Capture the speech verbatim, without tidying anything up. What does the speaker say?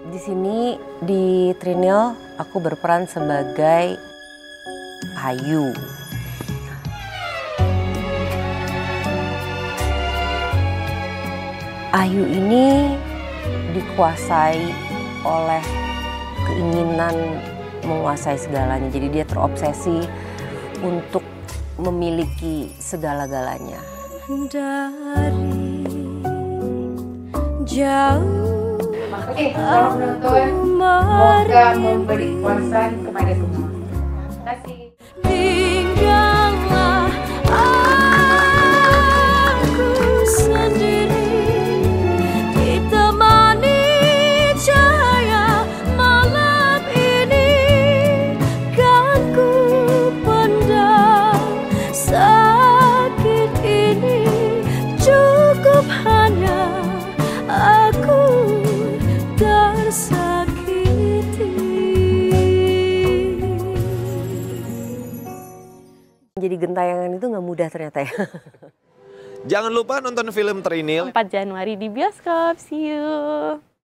Di sini di Trinil aku berperan sebagai Ayu. Ayu ini dikuasai oleh keinginan menguasai segalanya. Jadi dia terobsesi untuk memiliki segala-galanya. Dari jauh Oke, kalau menonton, semoga memberi kuasa kepada semua. Terima kasih. Tinggallah aku sendiri, ditemani cahaya malam ini, kan ku pendam sakit ini, cukup hanya aku tersakiti. Jadi gentayangan itu nggak mudah ternyata ya. Jangan lupa nonton film Trinil empat Januari di bioskop. See you.